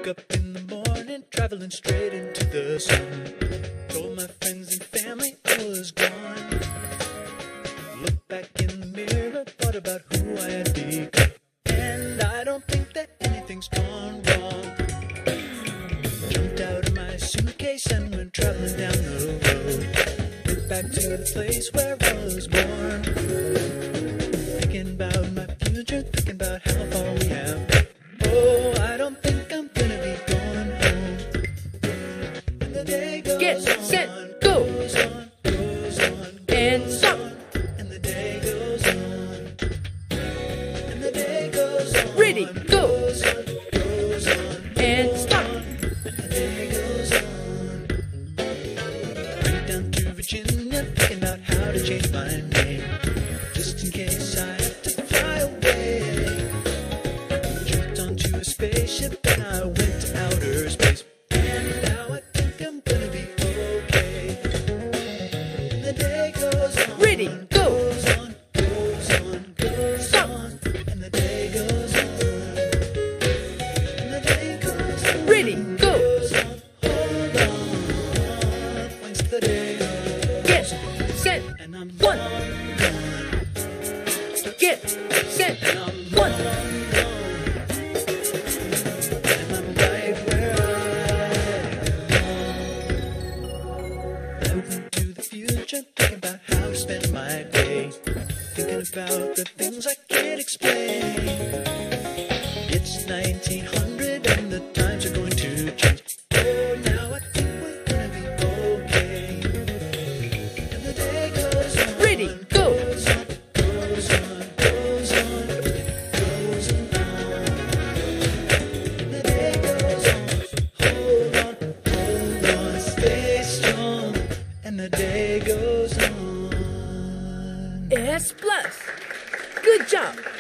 Woke up in the morning, traveling straight into the sun. Told my friends and family I was gone. Looked back in the mirror, thought about who I had become. And I don't think that anything's gone wrong. Jumped out of my suitcase and went traveling down the road. Went back to the place where I was born. Thinking about my future, thinking about how far we have come. Oh, I don't think I'm gonna be going home. And the day goes Get set, go! And stop! And the day goes on. And the day goes on. Ready, go! Goes on. And stop! And the day goes on. Went down to Virginia, thinking about how to change my name, just in case I have to fly away. Jumped onto a spaceship and I went to outer space. And now I think I'm gonna be okay. And the day goes on. Ready, go! Goes on, goes on, goes Stop. on. And the day goes on. And the day goes on. Ready, go! Goes on. Hold on. Once the day goes Get set, and I'm one! gone. Get set, And I'm one! gone. And I'm right where I went to the future, thinking about how to spend my day, thinking about the things I can't explain. It's 1900 and the times are going to change. Oh, now I think we're gonna be okay. And the day goes on. Ready, go! Goes on, goes on, goes on, goes on. And the day goes on. Hold on, stay strong. And the day goes on. S plus! Good job!